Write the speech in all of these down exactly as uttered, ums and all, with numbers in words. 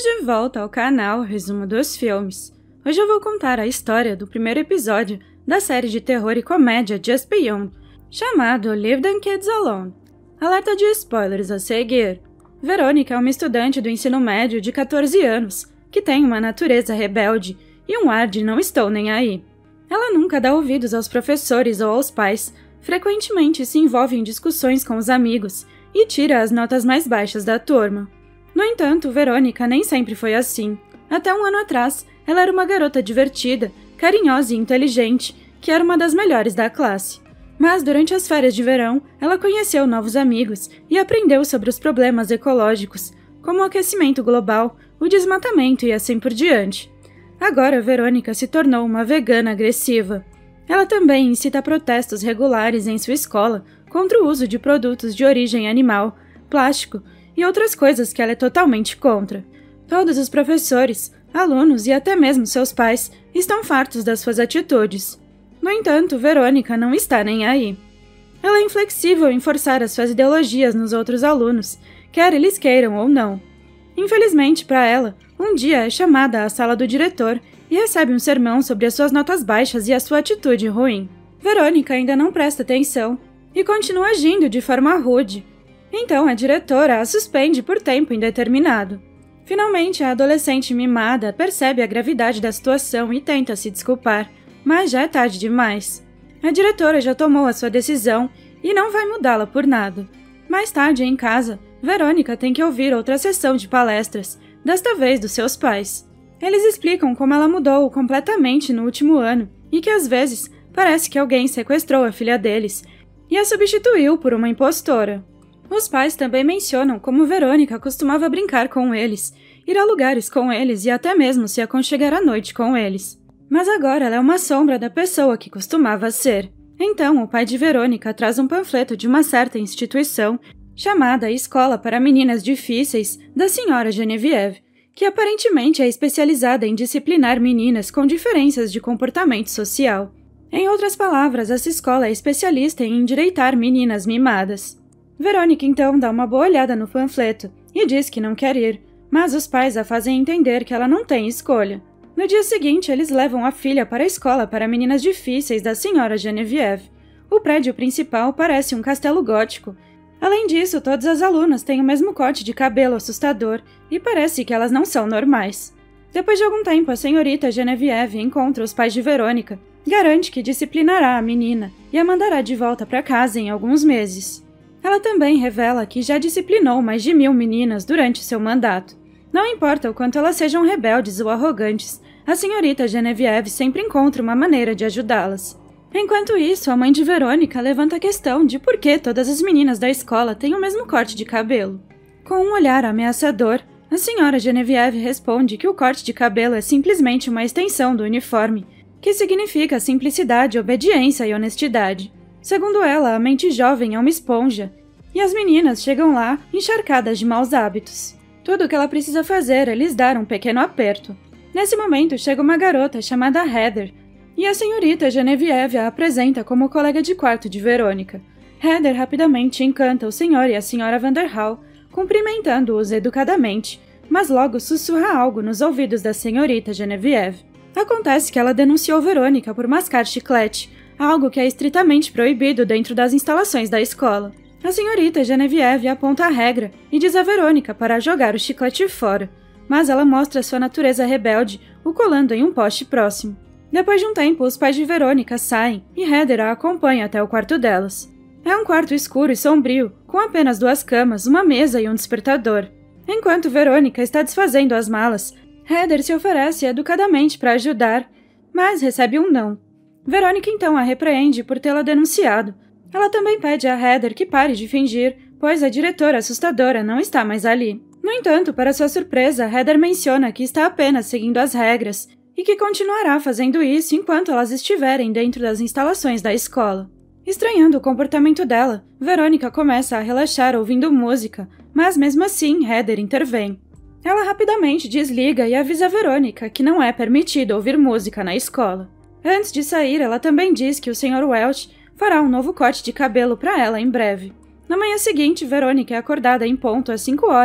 de volta ao canal Resumo dos Filmes. Hoje eu vou contar a história do primeiro episódio da série de terror e comédia Just Beyond, chamado Leave Them Kids Alone. Alerta de spoilers a seguir. Verônica é uma estudante do ensino médio de quatorze anos, que tem uma natureza rebelde e um ar de não estou nem aí. Ela nunca dá ouvidos aos professores ou aos pais, frequentemente se envolve em discussões com os amigos e tira as notas mais baixas da turma. No entanto, Verônica nem sempre foi assim. Até um ano atrás, ela era uma garota divertida, carinhosa e inteligente, que era uma das melhores da classe. Mas durante as férias de verão, ela conheceu novos amigos e aprendeu sobre os problemas ecológicos, como o aquecimento global, o desmatamento e assim por diante. Agora, Verônica se tornou uma vegana agressiva. Ela também incita protestos regulares em sua escola contra o uso de produtos de origem animal, plástico e outras coisas que ela é totalmente contra. Todos os professores, alunos e até mesmo seus pais estão fartos das suas atitudes. No entanto, Verônica não está nem aí. Ela é inflexível em forçar as suas ideologias nos outros alunos, quer eles queiram ou não. Infelizmente para ela, um dia é chamada à sala do diretor e recebe um sermão sobre as suas notas baixas e a sua atitude ruim. Verônica ainda não presta atenção e continua agindo de forma rude. Então a diretora a suspende por tempo indeterminado. Finalmente, a adolescente mimada percebe a gravidade da situação e tenta se desculpar, mas já é tarde demais. A diretora já tomou a sua decisão e não vai mudá-la por nada. Mais tarde, em casa, Verônica tem que ouvir outra sessão de palestras, desta vez dos seus pais. Eles explicam como ela mudou completamente no último ano e que às vezes parece que alguém sequestrou a filha deles e a substituiu por uma impostora. Os pais também mencionam como Verônica costumava brincar com eles, ir a lugares com eles e até mesmo se aconchegar à noite com eles. Mas agora ela é uma sombra da pessoa que costumava ser. Então, o pai de Verônica traz um panfleto de uma certa instituição chamada Escola para Meninas Difíceis da senhora Genevieve, que aparentemente é especializada em disciplinar meninas com diferenças de comportamento social. Em outras palavras, essa escola é especialista em endireitar meninas mimadas. Verônica então dá uma boa olhada no panfleto e diz que não quer ir, mas os pais a fazem entender que ela não tem escolha. No dia seguinte, eles levam a filha para a escola para meninas difíceis da senhora Genevieve. O prédio principal parece um castelo gótico. Além disso, todas as alunas têm o mesmo corte de cabelo assustador e parece que elas não são normais. Depois de algum tempo, a senhorita Genevieve encontra os pais de Verônica, garante que disciplinará a menina e a mandará de volta para casa em alguns meses. Ela também revela que já disciplinou mais de mil meninas durante seu mandato. Não importa o quanto elas sejam rebeldes ou arrogantes, a senhorita Genevieve sempre encontra uma maneira de ajudá-las. Enquanto isso, a mãe de Verônica levanta a questão de por que todas as meninas da escola têm o mesmo corte de cabelo. Com um olhar ameaçador, a senhora Genevieve responde que o corte de cabelo é simplesmente uma extensão do uniforme, que significa simplicidade, obediência e honestidade. Segundo ela, a mente jovem é uma esponja, e as meninas chegam lá encharcadas de maus hábitos. Tudo o que ela precisa fazer é lhes dar um pequeno aperto. Nesse momento, chega uma garota chamada Heather, e a senhorita Genevieve a apresenta como colega de quarto de Verônica. Heather rapidamente encanta o senhor e a senhora Vanderhall, cumprimentando-os educadamente, mas logo sussurra algo nos ouvidos da senhorita Genevieve. Acontece que ela denunciou Verônica por mascar chiclete, algo que é estritamente proibido dentro das instalações da escola. A senhorita Genevieve aponta a regra e diz a Verônica para jogar o chiclete fora, mas ela mostra sua natureza rebelde, o colando em um poste próximo. Depois de um tempo, os pais de Verônica saem e Heather a acompanha até o quarto delas. É um quarto escuro e sombrio, com apenas duas camas, uma mesa e um despertador. Enquanto Verônica está desfazendo as malas, Heather se oferece educadamente para ajudar, mas recebe um não. Verônica então a repreende por tê-la denunciado. Ela também pede a Heather que pare de fingir, pois a diretora assustadora não está mais ali. No entanto, para sua surpresa, Heather menciona que está apenas seguindo as regras e que continuará fazendo isso enquanto elas estiverem dentro das instalações da escola. Estranhando o comportamento dela, Verônica começa a relaxar ouvindo música, mas mesmo assim Heather intervém. Ela rapidamente desliga e avisa a Verônica que não é permitido ouvir música na escola. Antes de sair, ela também diz que o senhor Welch fará um novo corte de cabelo para ela em breve. Na manhã seguinte, Verônica é acordada em ponto às cinco horas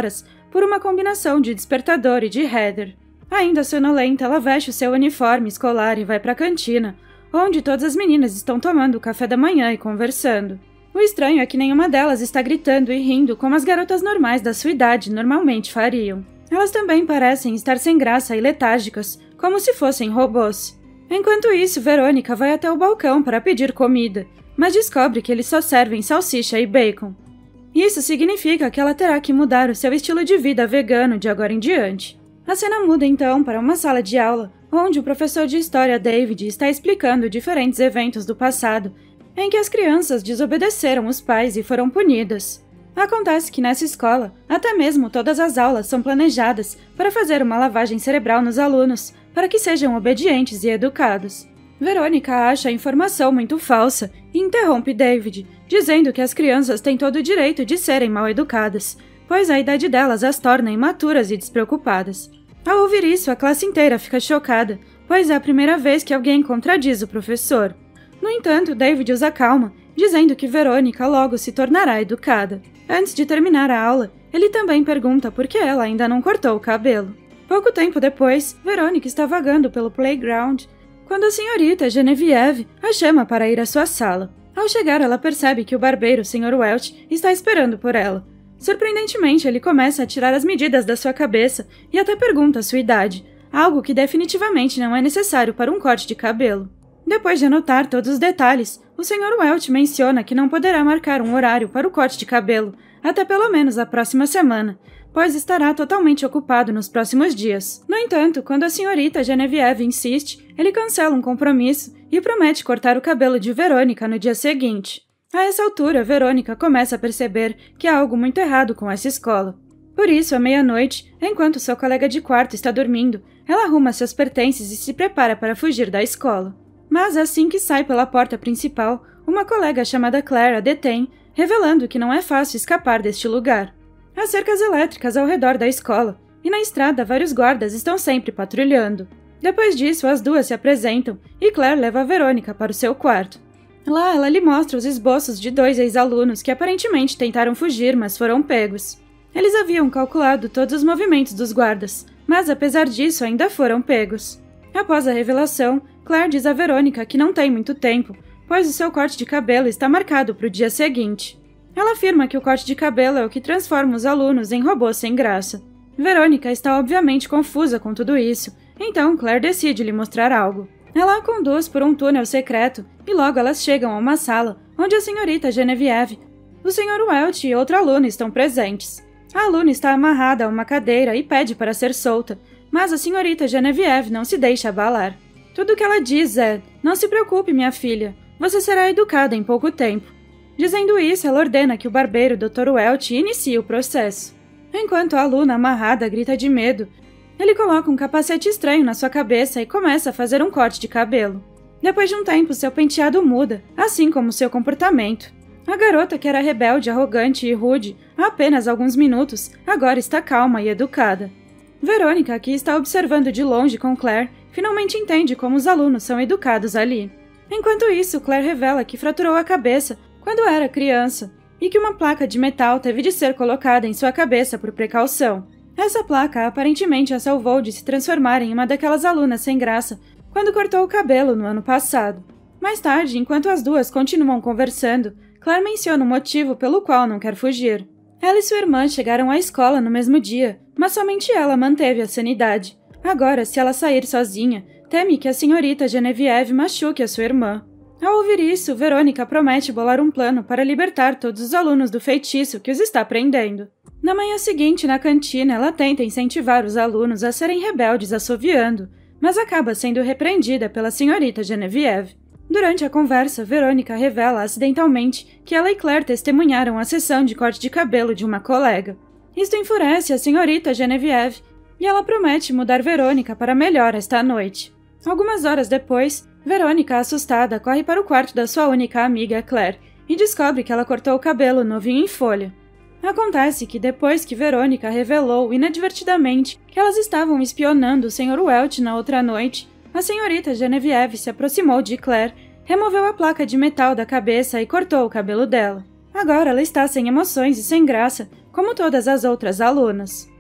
por uma combinação de despertador e de Heather. Ainda sonolenta, ela veste o seu uniforme escolar e vai para a cantina, onde todas as meninas estão tomando o café da manhã e conversando. O estranho é que nenhuma delas está gritando e rindo como as garotas normais da sua idade normalmente fariam. Elas também parecem estar sem graça e letárgicas, como se fossem robôs. Enquanto isso, Verônica vai até o balcão para pedir comida, mas descobre que eles só servem salsicha e bacon. Isso significa que ela terá que mudar o seu estilo de vida vegano de agora em diante. A cena muda então para uma sala de aula, onde o professor de história David está explicando diferentes eventos do passado, em que as crianças desobedeceram os pais e foram punidas. Acontece que nessa escola, até mesmo todas as aulas são planejadas para fazer uma lavagem cerebral nos alunos, para que sejam obedientes e educados. Verônica acha a informação muito falsa e interrompe David, dizendo que as crianças têm todo o direito de serem mal educadas, pois a idade delas as torna imaturas e despreocupadas. Ao ouvir isso, a classe inteira fica chocada, pois é a primeira vez que alguém contradiz o professor. No entanto, David os acalma, dizendo que Verônica logo se tornará educada. Antes de terminar a aula, ele também pergunta por que ela ainda não cortou o cabelo. Pouco tempo depois, Verônica está vagando pelo playground, quando a senhorita Genevieve a chama para ir à sua sala. Ao chegar, ela percebe que o barbeiro, senhor Welch, está esperando por ela. Surpreendentemente, ele começa a tirar as medidas da sua cabeça e até pergunta a sua idade, algo que definitivamente não é necessário para um corte de cabelo. Depois de anotar todos os detalhes, o senhor Welch menciona que não poderá marcar um horário para o corte de cabelo, até pelo menos a próxima semana, pois estará totalmente ocupado nos próximos dias. No entanto, quando a senhorita Genevieve insiste, ele cancela um compromisso e promete cortar o cabelo de Verônica no dia seguinte. A essa altura, Verônica começa a perceber que há algo muito errado com essa escola. Por isso, à meia-noite, enquanto seu colega de quarto está dormindo, ela arruma seus pertences e se prepara para fugir da escola. Mas assim que sai pela porta principal, uma colega chamada Claire a detém, revelando que não é fácil escapar deste lugar. Há cercas elétricas ao redor da escola, e na estrada vários guardas estão sempre patrulhando. Depois disso, as duas se apresentam, e Claire leva a Verônica para o seu quarto. Lá, ela lhe mostra os esboços de dois ex-alunos que aparentemente tentaram fugir, mas foram pegos. Eles haviam calculado todos os movimentos dos guardas, mas apesar disso ainda foram pegos. Após a revelação, Claire diz a Verônica que não tem muito tempo, pois o seu corte de cabelo está marcado para o dia seguinte. Ela afirma que o corte de cabelo é o que transforma os alunos em robôs sem graça. Verônica está obviamente confusa com tudo isso, então Claire decide lhe mostrar algo. Ela a conduz por um túnel secreto e logo elas chegam a uma sala onde a senhorita Genevieve, o senhor Welch e outro aluno estão presentes. A aluna está amarrada a uma cadeira e pede para ser solta, mas a senhorita Genevieve não se deixa abalar. Tudo o que ela diz é: "Não se preocupe, minha filha, você será educada em pouco tempo." Dizendo isso, ela ordena que o barbeiro doutor Welch inicie o processo. Enquanto a aluna amarrada grita de medo, ele coloca um capacete estranho na sua cabeça e começa a fazer um corte de cabelo. Depois de um tempo, seu penteado muda, assim como seu comportamento. A garota, que era rebelde, arrogante e rude há apenas alguns minutos, agora está calma e educada. Verônica, que está observando de longe com Claire, finalmente entende como os alunos são educados ali. Enquanto isso, Claire revela que fraturou a cabeça quando era criança e que uma placa de metal teve de ser colocada em sua cabeça por precaução. Essa placa aparentemente a salvou de se transformar em uma daquelas alunas sem graça quando cortou o cabelo no ano passado. Mais tarde, enquanto as duas continuam conversando, Claire menciona o motivo pelo qual não quer fugir. Ela e sua irmã chegaram à escola no mesmo dia, mas somente ela manteve a sanidade. Agora, se ela sair sozinha, teme que a senhorita Genevieve machuque a sua irmã. Ao ouvir isso, Verônica promete bolar um plano para libertar todos os alunos do feitiço que os está prendendo. Na manhã seguinte, na cantina, ela tenta incentivar os alunos a serem rebeldes assoviando, mas acaba sendo repreendida pela senhorita Genevieve. Durante a conversa, Verônica revela acidentalmente que ela e Claire testemunharam a sessão de corte de cabelo de uma colega. Isto enfurece a senhorita Genevieve, e ela promete mudar Verônica para melhor esta noite. Algumas horas depois, Verônica, assustada, corre para o quarto da sua única amiga, Claire, e descobre que ela cortou o cabelo novinho em folha. Acontece que depois que Verônica revelou inadvertidamente que elas estavam espionando o senhor Welch na outra noite, a senhorita Genevieve se aproximou de Claire, removeu a placa de metal da cabeça e cortou o cabelo dela. Agora ela está sem emoções e sem graça, como todas as outras alunas.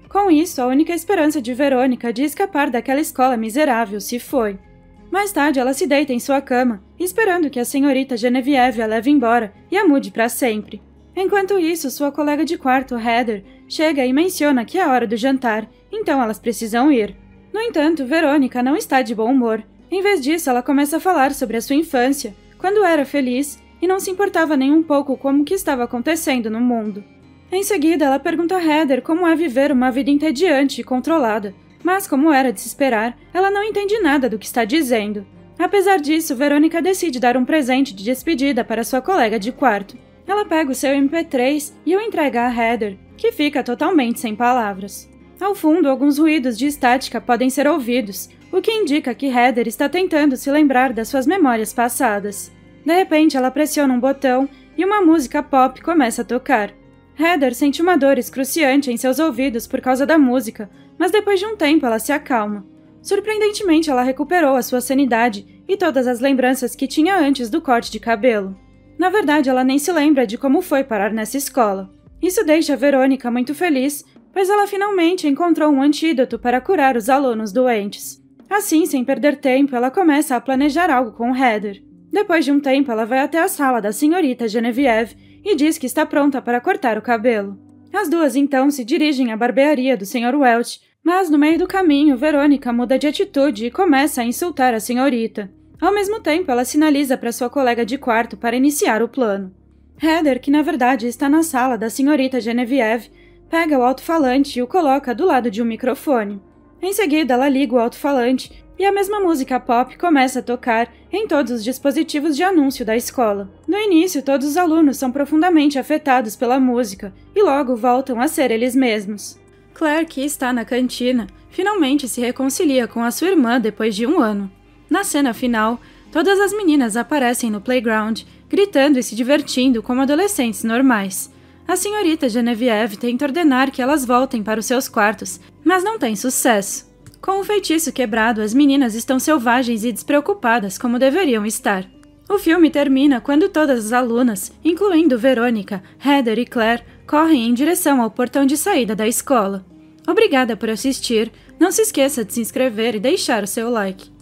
Com isso, a única esperança de Verônica de escapar daquela escola miserável se foi. Mais tarde, ela se deita em sua cama, esperando que a senhorita Genevieve a leve embora e a mude para sempre. Enquanto isso, sua colega de quarto, Heather, chega e menciona que é hora do jantar, então elas precisam ir. No entanto, Verônica não está de bom humor. Em vez disso, ela começa a falar sobre a sua infância, quando era feliz e não se importava nem um pouco com o que estava acontecendo no mundo. Em seguida, ela pergunta a Heather como é viver uma vida entediante e controlada, mas, como era de se esperar, ela não entende nada do que está dizendo. Apesar disso, Verônica decide dar um presente de despedida para sua colega de quarto. Ela pega o seu M P três e o entrega a Heather, que fica totalmente sem palavras. Ao fundo, alguns ruídos de estática podem ser ouvidos, o que indica que Heather está tentando se lembrar das suas memórias passadas. De repente, ela pressiona um botão e uma música pop começa a tocar. Heather sente uma dor excruciante em seus ouvidos por causa da música, mas depois de um tempo ela se acalma. Surpreendentemente, ela recuperou a sua sanidade e todas as lembranças que tinha antes do corte de cabelo. Na verdade, ela nem se lembra de como foi parar nessa escola. Isso deixa Verônica muito feliz, pois ela finalmente encontrou um antídoto para curar os alunos doentes. Assim, sem perder tempo, ela começa a planejar algo com Heather. Depois de um tempo, ela vai até a sala da senhorita Genevieve e diz que está pronta para cortar o cabelo. As duas então se dirigem à barbearia do senhor Welch, mas no meio do caminho, Verônica muda de atitude e começa a insultar a senhorita. Ao mesmo tempo, ela sinaliza para sua colega de quarto para iniciar o plano. Heather, que na verdade está na sala da senhorita Genevieve, pega o alto-falante e o coloca do lado de um microfone. Em seguida, ela liga o alto-falante e a mesma música pop começa a tocar em todos os dispositivos de anúncio da escola. No início, todos os alunos são profundamente afetados pela música e logo voltam a ser eles mesmos. Claire, que está na cantina, finalmente se reconcilia com a sua irmã depois de um ano. Na cena final, todas as meninas aparecem no playground, gritando e se divertindo como adolescentes normais. A senhorita Genevieve tenta ordenar que elas voltem para os seus quartos, mas não tem sucesso. Com o feitiço quebrado, as meninas estão selvagens e despreocupadas como deveriam estar. O filme termina quando todas as alunas, incluindo Verônica, Heather e Claire, correm em direção ao portão de saída da escola. Obrigada por assistir, não se esqueça de se inscrever e deixar o seu like.